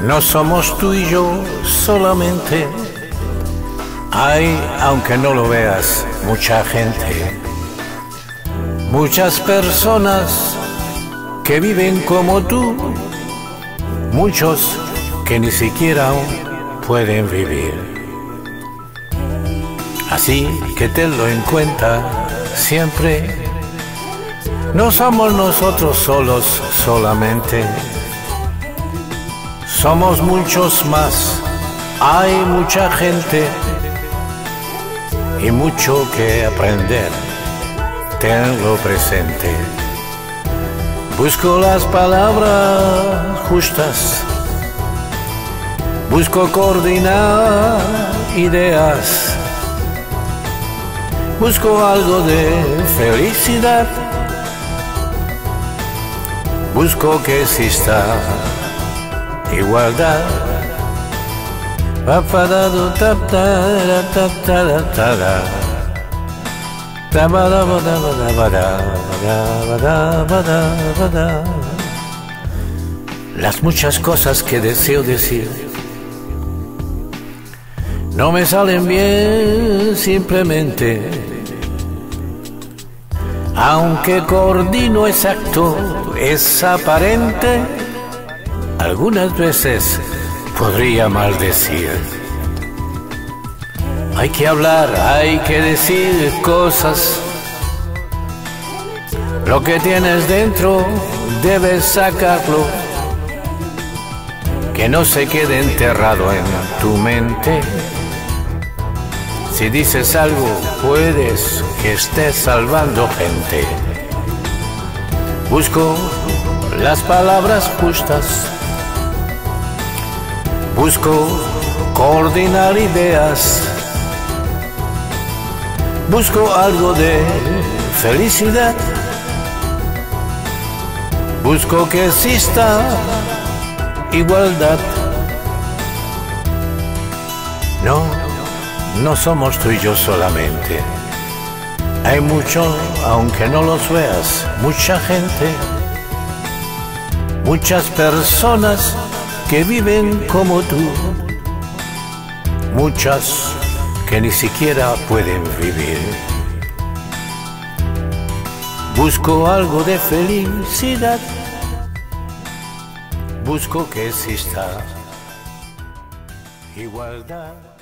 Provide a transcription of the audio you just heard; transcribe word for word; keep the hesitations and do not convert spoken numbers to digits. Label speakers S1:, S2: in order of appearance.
S1: No somos tú y yo solamente. Hay, aunque no lo veas, mucha gente, muchas personas que viven como tú, muchos que ni siquiera aún pueden vivir. Así que tenlo en cuenta siempre. No somos nosotros solos solamente. Somos muchos más. Hay mucha gente y mucho que aprender. Tenlo presente. Busco las palabras justas. Busco coordinar ideas. Busco algo de felicidad. Busco que exista igualdad. Las muchas cosas que deseo decir no me salen bien simplemente, aunque coordino exacto, es aparente. Algunas veces podría maldecir. Hay que hablar, hay que decir cosas. Lo que tienes dentro debes sacarlo, que no se quede enterrado en tu mente. Si dices algo, puedes que estés salvando gente. Busco las palabras justas. Busco coordinar ideas. Busco algo de felicidad. Busco que exista igualdad. No, no somos tú y yo solamente. Hay mucho, aunque no los veas, mucha gente, muchas personas que viven como tú, muchas que ni siquiera pueden vivir. Busco algo de felicidad. Busco que exista igualdad.